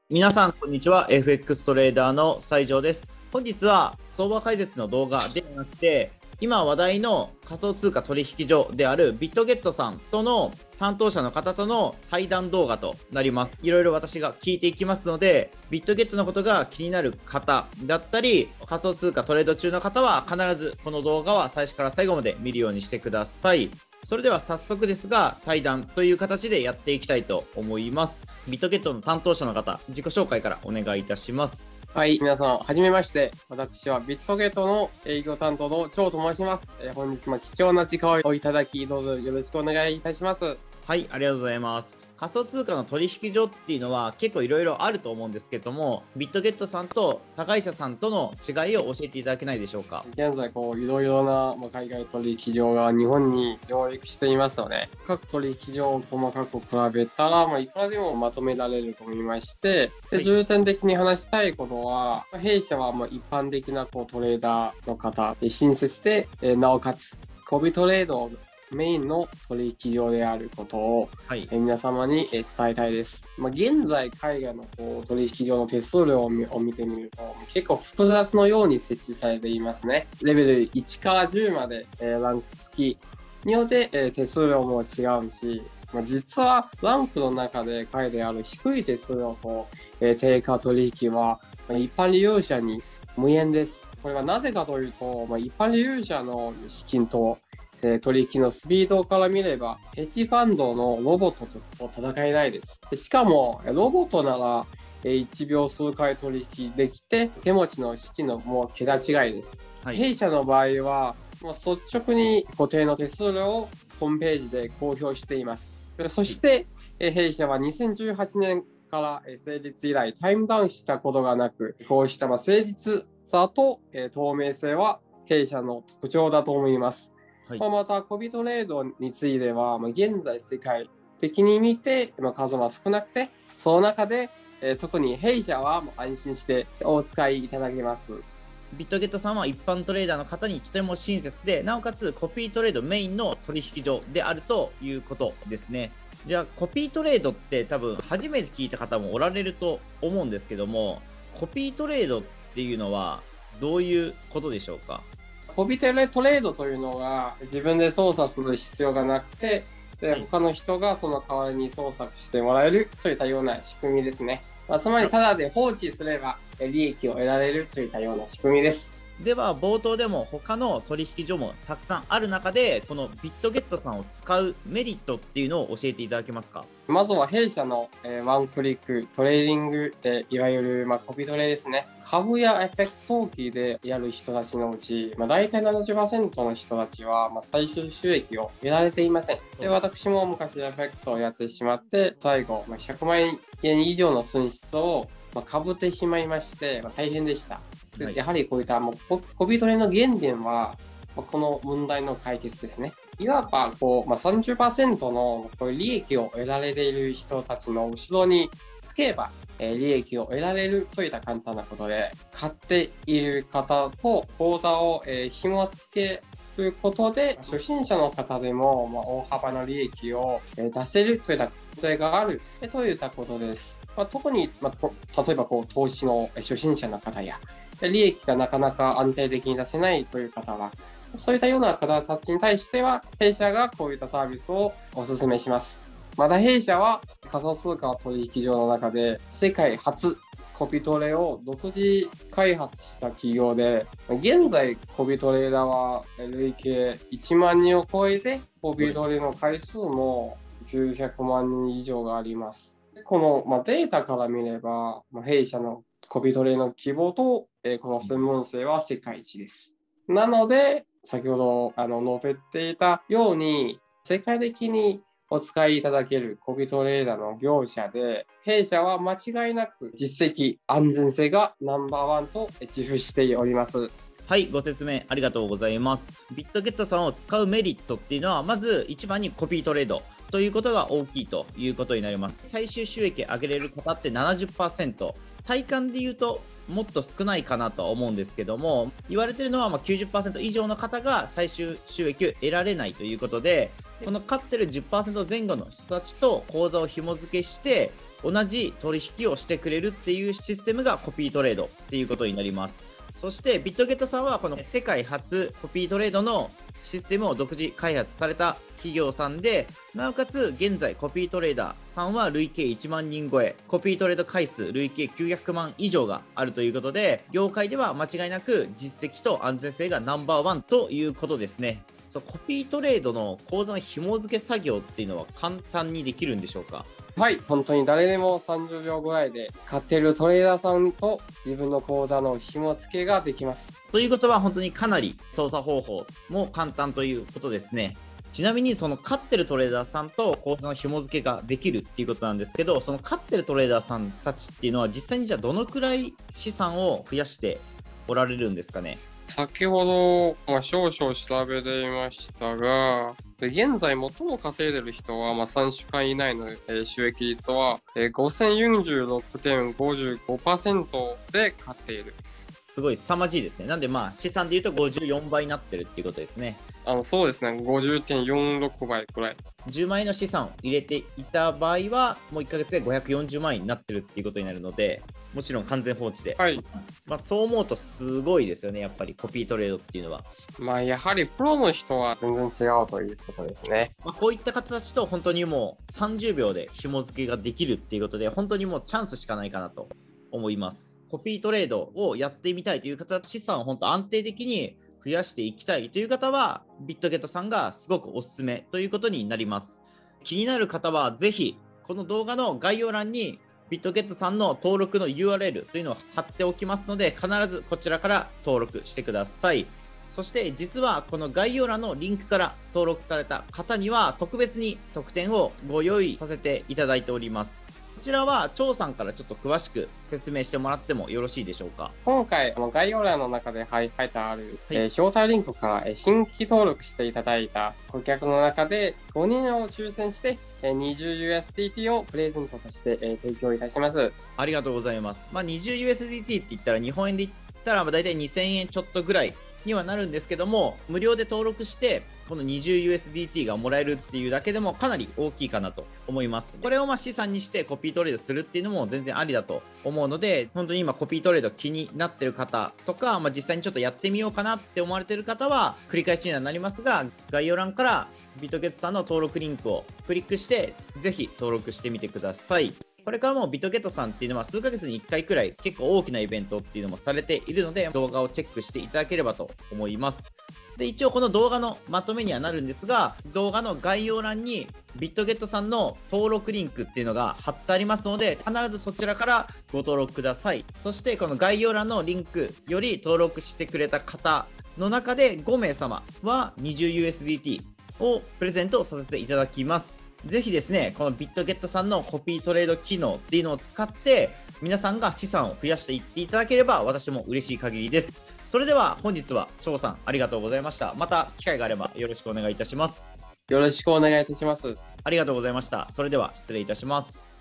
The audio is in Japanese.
皆さん、こんにちは。FX トレーダーの西条です。本日は相場解説の動画ではなくて、今話題の仮想通貨取引所であるビットゲットさんとの担当者の方との対談動画となります。いろいろ私が聞いていきますので、ビットゲットのことが気になる方だったり、仮想通貨トレード中の方は必ずこの動画は最初から最後まで見るようにしてください。それでは早速ですが、対談という形でやっていきたいと思います。ビットゲットの担当者の方、自己紹介からお願いいたします。 はい、皆さん、はじめまして。私はビットゲットの営業担当の張と申します。本日も貴重な時間をいただき、どうぞよろしくお願いいたします。 はい、ありがとうございます。仮想通貨の取引所っていうのは結構いろいろあると思うんですけども、ビットゲットさんと他会社さんとの違いを教えていただけないでしょうか。 現在、いろいろな海外取引所が日本に上陸していますので、各取引所を細かく比べたら、いくらでもまとめられると思いまして、重点的に話したいことは、弊社は一般的なトレーダーの方で親切で、なおかつ、コビトレードメインの取引所であることを、皆様に伝えたいです。現在、海外の取引所の手数料を見てみると、結構複雑のように設置されていますね。レベル1から10まで、ランク付きによって、手数料も違うし、実はランクの中で書いてある低い手数料と、定価取引は、一般利用者に無縁です。これはなぜかというと、一般利用者の資金と取引のスピードから見れば、ヘッジファンドのロボットと戦えないです。しかも、ロボットなら1秒数回取引できて、手持ちの資金のもう桁違いです。弊社の場合は、率直に固定の手数料をホームページで公表しています。そして、弊社は2018年から成立以来タイムダウンしたことがなく、こうした誠実さと透明性は弊社の特徴だと思います。また、コビトレードについては、現在世界的に見て、数は少なくて、その中で、特に弊社は安心してお使いいただけます。 ビットゲットさんは一般トレーダーの方にとても親切で、なおかつコピートレードメインの取引所であるということですね。じゃあ、コピートレードって多分初めて聞いた方もおられると思うんですけども、コピートレードっていうのはどういうことでしょうか。 コピートレードというのが自分で操作する必要がなくて、他の人がその代わりに操作してもらえるといったような仕組みですね。つまりただで放置すれば利益を得られるといったような仕組みです。 では冒頭でも他の取引所もたくさんある中で、このビットゲットさんを使うメリットっていうのを教えていただけますか。 まずは弊社のワンクリックトレーディングでいわゆるコピトレですね。株や FX 早期でやる人たちのうち、大体 70% の人たちは最終収益を得られていません。で、私も昔 FX をやってしまって、最後100万円以上の損失をかぶってしまいまして、大変でした。やはりこういったコビトレの原点は、この問題の解決ですね。いわば30% の利益を得られている人たちの後ろにつけば、利益を得られるといった簡単なことで、買っている方と口座を紐付けることで、初心者の方でも大幅な利益を出せるといった可能性があるといったことです。特に、例えば投資の初心者の方や、利益がなかなか安定的に出せないという方は、そういったような方たちに対しては、弊社がこういったサービスをお勧めします。また弊社は仮想通貨取引所の中で世界初コピトレを独自開発した企業で、現在コピトレーダーは累計1万人を超えて、コピトレの回数も900万人以上があります。このデータから見れば、弊社のコピトレの規模とこの専門性は世界一です。なので、先ほど述べていたように、世界的にお使いいただけるコピトレーダーの業者で、弊社は間違いなく実績、安全性がナンバーワンと自負しております。 はい、ご説明ありがとうございます。ビットゲットさんを使うメリットっていうのは、まず一番にコピートレードということが大きいということになります。最終収益上げれる方って 70%、体感で言うともっと少ないかなとは思うんですけども、言われてるのは90% 以上の方が最終収益を得られないということで、この勝ってる 10% 前後の人たちと口座を紐付けして同じ取引をしてくれるっていうシステムがコピートレードっていうことになります。そしてビットゲットさんはこの世界初コピートレードのシステムを独自開発された企業さんで、なおかつ現在コピートレーダーさんは累計1万人超え、コピートレード回数累計900万以上があるということで、業界では間違いなく実績と安全性がナンバーワンということですね。コピートレードの口座の紐付け作業っていうのは簡単にできるんでしょうか？ はい、本当に誰でも30秒ぐらいで買ってるトレーダーさんと自分の口座の紐付けができます。 ということは本当にかなり操作方法も簡単ということですね。ちなみにその勝ってるトレーダーさんと口座の紐付けができるっていうことなんですけど、その勝ってるトレーダーさんたちっていうのは実際にじゃあどのくらい資産を増やしておられるんですかね？ 先ほど、少々調べていましたが、現在最も稼いでる人は、3週間以内の、収益率は、5046.55% で買っている。 すごい凄まじいですね。なんで資産で言うと54倍になってるっていうことですね。 そうですね。50.46 倍くらい。 10万円の資産を入れていた場合は、もう1ヶ月で540万円になってるっていうことになるので、もちろん完全放置で。 はい。 そう思うとすごいですよね、やっぱりコピートレードっていうのは。 やはりプロの人は全然違うということですね。 こういった方たちと本当にもう30秒で紐付けができるっていうことで、本当にもうチャンスしかないかなと思います。コピートレードをやってみたいという方、資産を本当安定的に増やしていきたいという方は、ビットゲットさんがすごくおすすめということになります。気になる方はぜひ、この動画の概要欄にビットゲットさんの登録の URL というのを貼っておきますので、必ずこちらから登録してください。そして実はこの概要欄のリンクから登録された方には特別に特典をご用意させていただいております。こちらは張さんからちょっと詳しく説明してもらってもよろしいでしょうか？ 今回概要欄の中で書いてある、招待リンクから新規登録していただいた顧客の中で5人を抽選して20USDT をプレゼントとして提供いたします。 ありがとうございます。20USDT って言ったら日本円で言ったらだいたい2000円ちょっとぐらいにはなるんですけども、無料で登録してこの 20USDT がもらえるっていうだけでもかなり大きいかなと思います。これを資産にしてコピートレードするっていうのも全然ありだと思うので、本当に今コピートレード気になってる方とか、実際にちょっとやってみようかなって思われてる方は繰り返しにはなりますが、概要欄からビットゲットさんの登録リンクをクリックしてぜひ登録してみてください。これからもビットゲットさんっていうのは数ヶ月に1回くらい結構大きなイベントっていうのもされているので、動画をチェックしていただければと思います。で、一応この動画のまとめにはなるんですが、動画の概要欄にビットゲットさんの登録リンクっていうのが貼ってありますので、必ずそちらからご登録ください。そしてこの概要欄のリンクより登録してくれた方の中で5名様は 20USDT をプレゼントさせていただきます。ぜひですね、このビットゲットさんのコピートレード機能っていうのを使って皆さんが資産を増やしていっていただければ私も嬉しい限りです。それでは本日は張さんありがとうございました。また機会があればよろしくお願いいたします。 よろしくお願いいたします。 ありがとうございました。それでは失礼いたします。